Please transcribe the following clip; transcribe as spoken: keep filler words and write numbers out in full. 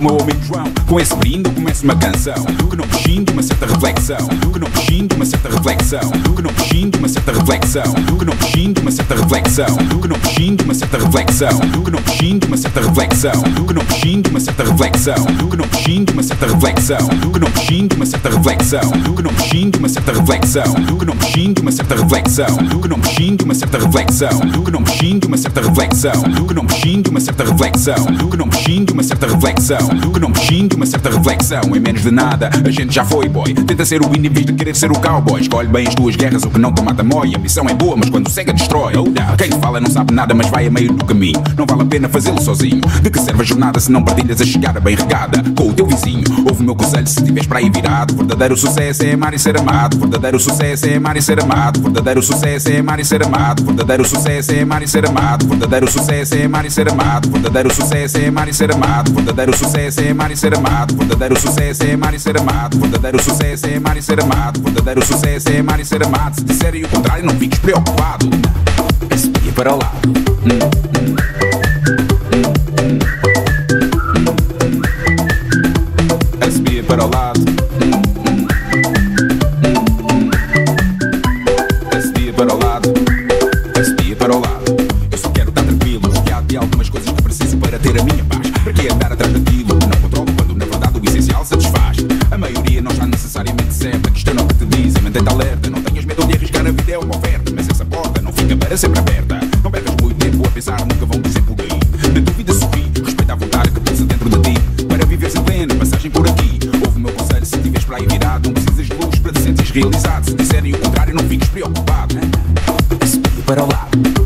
meu amigo João. Com esse brinde eu começo uma canção que não prescinde uma certa reflexão, que não prescinde uma certa reflexão, que não prescinde uma certa reflexão, que não prescinde uma certa reflexão, que não prescinde uma certa reflexão, que não prescinde uma certa reflexão, que não prescinde uma certa reflexão, que não prescinde uma certa reflexão, que não prescinde uma certa reflexão, que não prescinde uma certa reflexão, que não prescinde uma certa reflexão, que não prescinde uma certa reflexão, que não prescinde uma certa reflexão, que não prescinde uma certa reflexão, que não prescinde uma certa reflexão, que não prescinde uma certa reflexão. Em menos de nada a gente já foi boy. Tenta ser o in em vez de querer ser o cowboy. Escolhe bem as tuas guerras, o que não te mata mói. A missão é boa, mas quando cega destrói. Quem fala não sabe nada, mas vai a meio do caminho. Não vale a pena fazê-lo sozinho. De que serve a jornada se não partilhas a chegada bem regada com o teu vizinho? Ouve o meu conselho se estiveres para aí virado. Verdadeiro sucesso é amar e ser amado. Verdadeiro sucesso é amar e ser amado. Verdadeiro sucesso é amar e ser amado. Verdadeiro sucesso é amar e ser amado. Verdadeiro sucesso é amar e ser amado. Verdadeiro sucesso é amar e ser amado. Verdadeiro sucesso é amar e ser amado. Verdadeiro sucesso é amar e ser amado. Verdadeiro sucesso é amar e ser amado. Verdadeiro sucesso é amar e ser amado. Se disserem o contrário, não fiques preocupado. Espia para o lado. Hum, hum. Espia para o lado. Espia para o lado. Espia para o lado. Eu só quero estar tranquilo, rodeado de algumas coisas que preciso para ter a minha paz. Para que andar atrás daquilo que não controlo quando na verdade o essencial satisfaz? A maioria não está necessariamente certa. Questiona o que te dizem, mantém-te alerta. Não tenhas medo de arriscar, a vida é uma oferta. Mas essa porta não fica para sempre aberta. Não percas muito tempo a pensar, nunca vão dizer por aí. Na dúvida sorri, respeita a vontade que pulsa dentro de ti. Para viveres em plena passagem por aqui. Ouve o meu conselho se estiveres para aí virado. Não precisas de luz para te sentires realizado. Se disserem o contrário, não fiques preocupado. Espia para o lado.